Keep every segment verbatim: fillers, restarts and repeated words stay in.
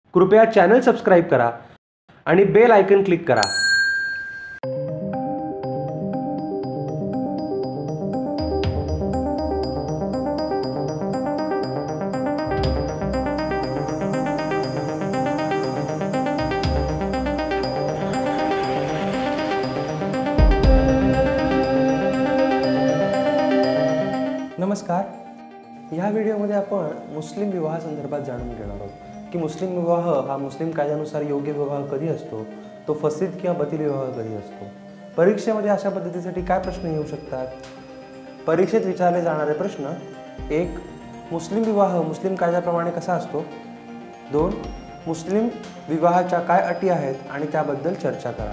कृपया channel subscribe करा आणि बेल आयकन क्लिक करा। नमस्कार। या व्हिडिओमध्ये आपण मुस्लिम विवाह संदर्भात जाणून घेणार आहोत की मुस्लिम विवाह हा मुस्लिम कायद्यानुसार योग्य विवाह कधी असतो, तो फसीद किंवा बतील विवाह कधी असतो, परीक्षेमध्ये अशा पद्धतीसाठी काय प्रश्न येऊ शकतात। परीक्षेत विचारले जाणारे प्रश्न: एक, मुस्लिम विवाह मुस्लिम कायद्याप्रमाणे कसा असतो। दोन, मुस्लिम विवाहाच्या काय अटी आहेत आणि त्याबद्दल चर्चा करा।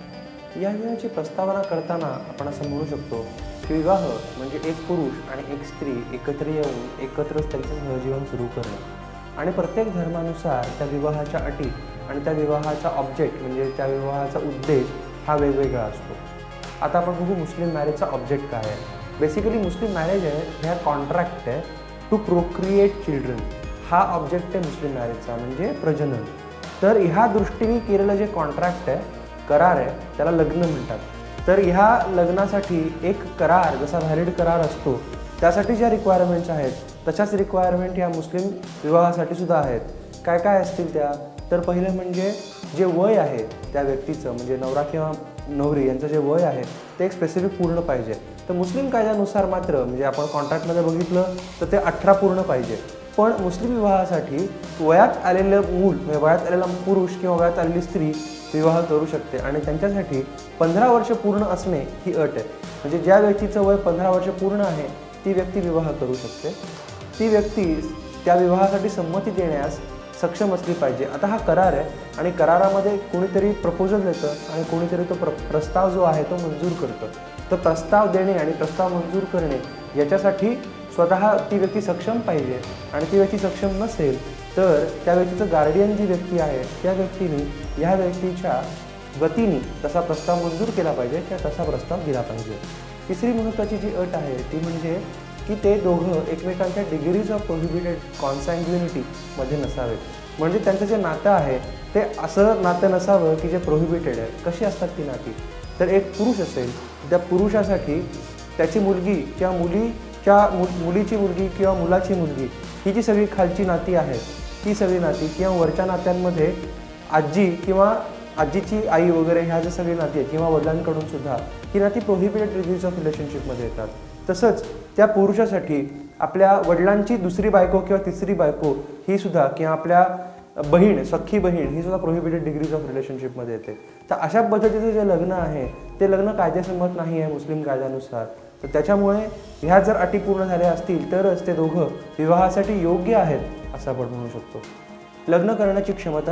या विवाहाची प्रस्तावना करताना आपण असं म्हणू शकतो की विवाह म्हणजे एक पुरुष आणि एक स्त्री एकत्र येऊन एकत्रच त्यांचं सहजीवन सुरू करणं आणि प्रत्येक धर्मानुसार त्या विवाहाच्या अटी आणि त्या विवाहाचा ऑब्जेक्ट म्हणजे त्या विवाहाचा उद्देश हा वेगवेगळा असतो। आता आपण बघू मुस्लिम मॅरेजचा ऑब्जेक्ट काय आहे। बेसिकली मुस्लिम मॅरेज आहे ह्या कॉन्ट्रॅक्ट आहे टू प्रोक्रिएट चिल्ड्रन, हा ऑब्जेक्ट आहे मुस्लिम मॅरेजचा म्हणजे प्रजनन। तर ह्या दृष्टीने केलेलं जे कॉन्ट्रॅक्ट आहे, करार आहे, त्याला लग्न म्हणतात। तर ह्या लग्नासाठी एक करार जसा व्हॅलिड करार असतो त्यासाठी ज्या रिक्वायरमेंट्स आहेत तशाच रिक्वायरमेंट या मुस्लिम विवाहासाठी सुद्धा आहेत। काय काय असतील त्या? तर पहिलं म्हणजे जे वय आहे त्या व्यक्तीचं म्हणजे नवरा किंवा नवरी यांचं जे वय आहे ते एक स्पेसिफिक पूर्ण पाहिजे। तर मुस्लिम कायद्यानुसार मात्र म्हणजे आपण कॉन्ट्रॅक्टमध्ये बघितलं तर ते अठरा पूर्ण पाहिजे। पण मुस्लिम विवाहासाठी वयात आलेलं मूल म्हणजे वयात आलेला पुरुष किंवा वयात आलेली स्त्री विवाह करू शकते आणि त्यांच्यासाठी पंधरा वर्ष पूर्ण असणे ही अट आहे। म्हणजे ज्या व्यक्तीचं वय पंधरा वर्ष पूर्ण आहे ती व्यक्ती विवाह करू शकते। ती व्यक्ती त्या विवाहासाठी संमती देण्यास सक्षम असली पाहिजे। आता हा करार आहे आणि करारामध्ये कोणीतरी प्रपोजल देतं आणि कोणीतरी तो प्र प्रस्ताव जो आहे तो मंजूर करतं। तर प्रस्ताव देणे आणि प्रस्ताव मंजूर करणे याच्यासाठी स्वतः ती व्यक्ती सक्षम पाहिजे आणि ती व्यक्ती सक्षम नसेल तर त्या व्यक्तीचं गार्डियन जी व्यक्ती आहे त्या व्यक्तीने ह्या व्यक्तीच्या वतीने तसा प्रस्ताव मंजूर केला पाहिजे किंवा तसा प्रस्ताव दिला पाहिजे। तिसरी महत्त्वाची जी अट आहे ती म्हणजे की ते दोघं एकमेकांच्या डिग्रीज ऑफ प्रोहिबिटेड कॉन्सॅग्युनिटीमध्ये नसावेत। म्हणजे त्यांचं जे नातं आहे ते असं नातं नसावं की जे प्रोहिबिटेड आहे। कशी असतात ती नाती? तर एक पुरुष असेल त्या पुरुषासाठी त्याची मुलगी किंवा मुलीच्या मु मुलीची मुलगी किंवा मुलाची मुलगी ही जी सगळी खालची नाती आहेत ती सगळी नाती किंवा वरच्या नात्यांमध्ये आजी किंवा आजीची आई वगैरे ह्या ज्या सगळी नाती आहेत किंवा वडिलांकडून सुद्धा ही नाती प्रोहिबिटेड डिग्रीज ऑफ रिलेशनशिपमध्ये येतात। तसंच त्या पुरुषासाठी आपल्या वडिलांची दुसरी बायको किंवा तिसरी बायको ही सुद्धा किंवा आपल्या बहीण सख्खी बहीण ही सुद्धा प्रोहिबिटेड डिग्रीज ऑफ रिलेशनशिपमध्ये येते। तर अशा पद्धतीचं जे लग्न आहे ते लग्न कायदेसंमत नाही आहे मुस्लिम कायद्यानुसार। तर त्याच्यामुळे ह्या जर अटी पूर्ण झाल्या असतील तरच ते दोघं विवाहासाठी योग्य आहेत असं आपण म्हणू शकतो। लग्न करण्याची क्षमता,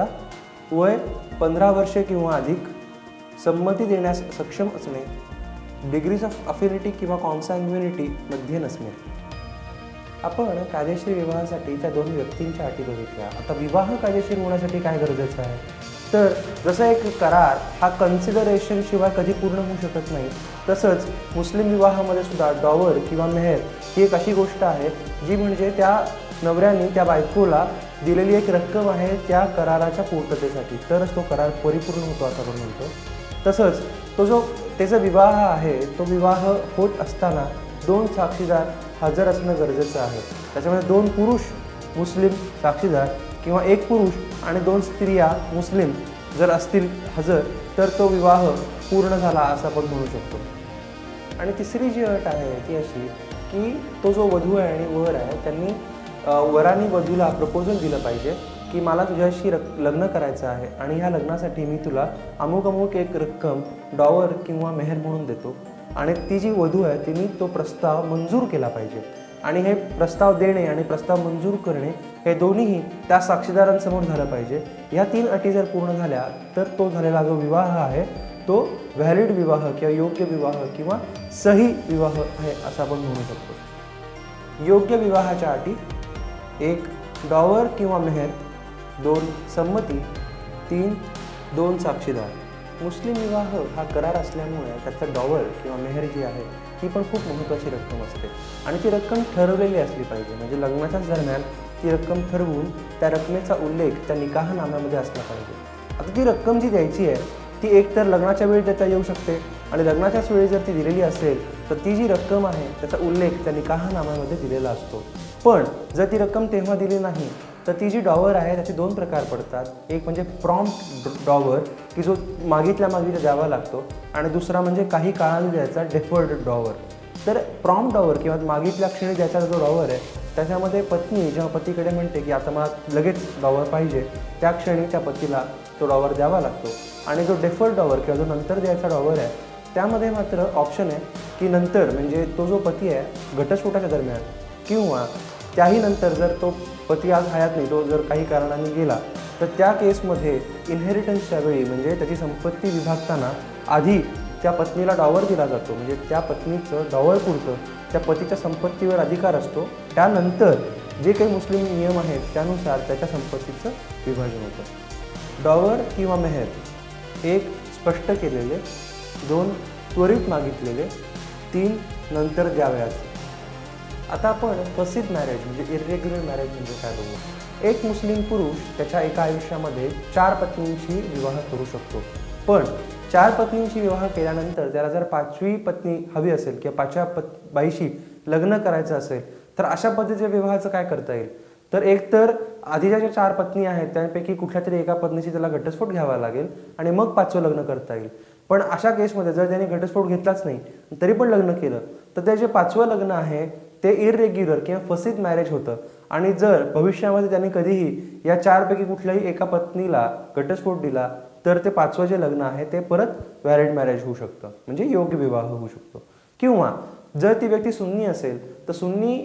वय पंधरा वर्षे किंवा अधिक, संमती देण्यास सक्षम असणे, डिग्रीज ऑफ अफिनिटी किंवा कॉन्सॅग्युनिटीमध्ये नसणे। आपण कायदेशीर विवाहासाठी त्या दोन व्यक्तींच्या अटी बघितल्या। आता विवाह कायदेशीर होण्यासाठी काय गरजेचं आहे? तर जसं एक करार हा कन्सिडरेशन शिवाय कधी पूर्ण होऊ शकत नाही, तसंच मुस्लिम विवाहामध्ये सुद्धा डॉवर किंवा मेहर ही एक अशी गोष्ट आहे जी म्हणजे त्या नवऱ्याने त्या बायकोला दिलेली एक रक्कम आहे त्या कराराच्या पूर्ततेसाठी, तरच तो करार परिपूर्ण होतो असं आपण म्हणतो। तसंच तो जो त्याचा विवाह आहे तो विवाह होत असताना दोन साक्षीदार हजर असणं गरजेचं आहे। त्याच्यामध्ये दोन पुरुष मुस्लिम साक्षीदार किंवा एक पुरुष आणि दोन स्त्रिया मुस्लिम जर असतील हजर तर तो विवाह पूर्ण झाला असं आपण म्हणू शकतो। आणि तिसरी जी अट आहे ती अशी की तो जो वधू आहे आणि वर आहे त्यांनी वराने वधूला प्रपोजल दिलं पाहिजे की मला तुझ्याशी रक लग्न करायचं आहे आणि ह्या लग्नासाठी मी तुला अमुक अमुक एक रक्कम डॉवर किंवा मेहर म्हणून देतो आणि ती जी वधू आहे तिने तो प्रस्ताव मंजूर केला पाहिजे। आणि हे प्रस्ताव देणे आणि प्रस्ताव मंजूर करणे हे दोन्हीही त्या साक्षीदारांसमोर झालं पाहिजे। या तीन अटी जर पूर्ण झाल्या तर तो झालेला जो विवाह आहे तो व्हॅलिड विवाह किंवा योग्य विवाह किंवा सही विवाह आहे असं आपण म्हणू शकतो। योग्य विवाहाच्या अटी: एक, डॉवर किंवा मेहर, दोन, संमती, तीन, दोन साक्षीदार। मुस्लिम विवाह हा करार असल्यामुळे त्याचा डॉवर किंवा मेहर जी आहे ही पण खूप महत्त्वाची रक्कम असते आणि ती रक्कम ठरवलेली असली पाहिजे। म्हणजे लग्नाच्याच दरम्यान ती रक्कम ठरवून त्या रकमेचा उल्लेख त्या निकाहनाम्यामध्ये असला पाहिजे. आता ती रक्कम जी द्यायची आहे ती एकतर लग्नाच्या वेळी देता येऊ शकते आणि लग्नाच्याच वेळी जर ती दिलेली असेल तर ती जी रक्कम आहे त्याचा उल्लेख त्या निकाहनाम्यामध्ये दिलेला असतो. पण जर ती रक्कम तेव्हा दिली नाही तर ती जी डॉवर आहे त्याचे दोन प्रकार पडतात. एक म्हणजे प्रॉम्प्ट डॉवर की जो मागितल्या मागितल्या द्यावा लागतो आणि दुसरा म्हणजे काही काळाने द्यायचा डेफर्ड डॉवर. तर प्रॉम्प्ट डॉवर किंवा मागितल्या क्षणी द्यायचा जो डॉवर आहे त्याच्यामध्ये पत्नी जेव्हा पतीकडे म्हणते की आता मला लगेच डॉवर पाहिजे त्या क्षणी त्या पतीला तो डॉवर द्यावा लागतो. आणि जो डेफर्ड डॉवर किंवा जो नंतर द्यायचा डॉवर आहे त्यामध्ये मात्र ऑप्शन आहे की नंतर म्हणजे तो जो पती आहे घटस्फोटाच्या दरम्यान किंवा त्याही नंतर जर तो पती आज हयात नाही, तो जर काही कारणाने गेला तर त्या केसमध्ये इनहेरिटन्सच्या वेळी म्हणजे त्याची संपत्ती विभागताना आधी त्या पत्नीला डॉवर दिला जातो. म्हणजे त्या पत्नीचं डॉवर पुरतं त्या पतीच्या संपत्तीवर अधिकार असतो. त्यानंतर जे काही मुस्लिम नियम आहेत त्यानुसार त्याच्या संपत्तीचं विभाजन होतं. डॉवर किंवा मेहर एक स्पष्ट केलेले, दोन त्वरित मागितलेले, तीन नंतर द्यावयाचे. आता आपण फसीद मॅरेज म्हणजे इरेग्युलर मॅरेज म्हणजे काय बघू. एक मुस्लिम पुरुष त्याच्या एका आयुष्यामध्ये चार पत्नींशी विवाह करू शकतो. पण चार पत्नींशी विवाह केल्यानंतर त्याला जर पाचवी पत्नी हवी असेल किंवा पाचव्या पत बाईशी लग्न करायचं असेल तर अशा पद्धतीच्या विवाहाचं काय करता येईल. तर एकतर आधीच्या ज्या चार पत्नी आहेत त्यापैकी कुठल्या तरी एका पत्नीशी त्याला घटस्फोट घ्यावा लागेल आणि मग पाचवं लग्न करता येईल. पण अशा केसमध्ये जर त्याने घटस्फोट घेतलाच नाही तरी पण लग्न केलं तर ते जे पाचवं लग्न आहे ते इरेग्युलर किंवा फसीद मॅरेज होतं. आणि जर भविष्यामध्ये त्याने कधीही या चारपैकी कुठल्याही एका पत्नीला घटस्फोट दिला तर ते पाचवं जे लग्न आहे ते परत व्हॅलिड मॅरेज होऊ शकतं म्हणजे योग्य विवाह होऊ शकतो. किंवा जर ती व्यक्ती सुन्नी असेल तर सुन्नी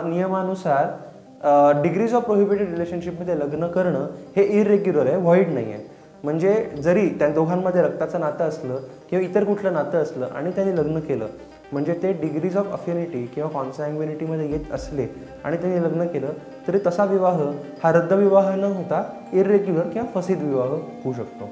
नियमानुसार डिग्रीज ऑफ प्रोहिबिटेड रिलेशनशिपमध्ये लग्न करणं हे इरेग्युलर आहे, व्हॉइड नाही आहे. म्हणजे जरी त्या दोघांमध्ये रक्ताचं नातं असलं किंवा इतर कुठलं नातं असलं आणि त्यांनी लग्न केलं म्हणजे ते डिग्रीज ऑफ अफिनिटी किंवा कॉन्सॅग्विनिटीमध्ये येत असले आणि त्यांनी लग्न केलं तरी तसा विवाह हा रद्दविवाह न होता इरेग्युलर किंवा फसीद विवाह होऊ शकतो.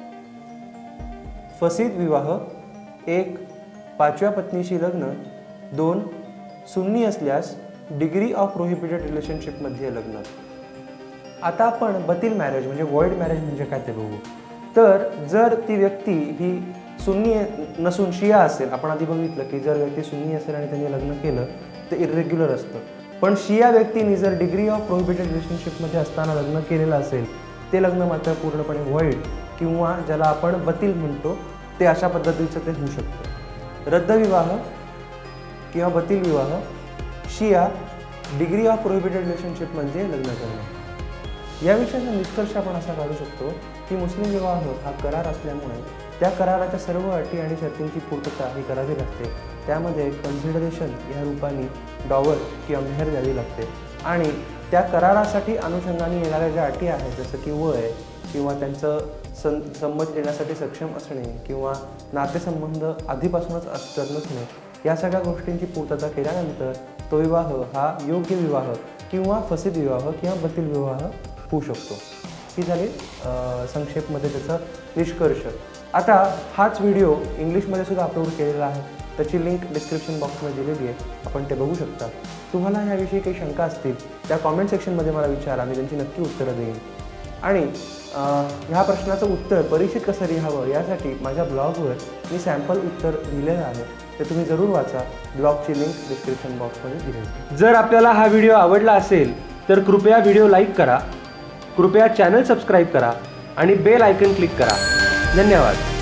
फसीद विवाह एक पाचव्या पत्नीशी लग्न, दोन सुन्नी असल्यास डिग्री ऑफ प्रोहिबिटेड रिलेशनशिपमध्ये लग्न. आता आपण बतील मॅरेज म्हणजे व्हॉइड मॅरेज म्हणजे काय ते बघू. तर जर ती व्यक्ती ही सुन्नी नसून शिया असेल, आपण आधी बघितलं की जर व्यक्ती सुन्नी असेल आणि त्यांनी लग्न केलं तर इरेग्युलर असतं. पण शिया व्यक्तीने जर डिग्री ऑफ प्रोहिबिटेड रिलेशनशिपमध्ये असताना लग्न केलेलं असेल ते लग्न मात्र पूर्णपणे व्हॉइड किंवा ज्याला आपण बतील म्हणतो ते अशा पद्धतीचं ते होऊ शकतं. रद्दविवाह किंवा बतील विवाह शिया डिग्री ऑफ प्रोहिबिटेड रिलेशनशिपमध्ये लग्न करणं. या विषयाचा निष्कर्ष आपण असा काढू शकतो की मुस्लिम विवाह हा करार असल्यामुळे त्या कराराच्या सर्व अटी आणि शर्तींची पूर्तता ही करावी लागते. त्यामध्ये कन्सिडरेशन या रूपाने डॉवर किंवा मेहर द्यावी लागते आणि त्या करारासाठी अनुषंगाने येणाऱ्या ज्या अटी आहेत जसं की वय किंवा त्यांचं सं संमत येण्यासाठी सक्षम असणे किंवा नातेसंबंध आधीपासूनच असत नसणे या सगळ्या गोष्टींची पूर्तता केल्यानंतर तो विवाह हा योग्य विवाह किंवा फसीद विवाह किंवा बतील विवाह होऊ शकतो. ही झाली संक्षेपमध्ये त्याचा निष्कर्ष. आता हाच व्हिडिओ इंग्लिशमध्ये सुद्धा अपलोड केलेला आहे, त्याची लिंक डिस्क्रिप्शन बॉक्समध्ये दिलेली आहे, आपण ते बघू शकता. तुम्हाला ह्याविषयी काही शंका असतील त्या कॉमेंट सेक्शनमध्ये मला विचारा, मी त्यांची नक्की उत्तरं देईन. आणि ह्या प्रश्नाचं उत्तर परीक्षेत कसं लिहावं यासाठी माझ्या ब्लॉगवर मी सॅम्पल उत्तर दिलेलं आहे, ते तुम्ही जरूर वाचा. ब्लॉगची लिंक डिस्क्रिप्शन बॉक्समध्ये दिली. जर आपल्याला हा व्हिडिओ आवडला असेल तर कृपया व्हिडिओ लाईक करा, कृपया चॅनल सबस्क्राईब करा आणि बेल आयकन क्लिक करा. धन्यवाद.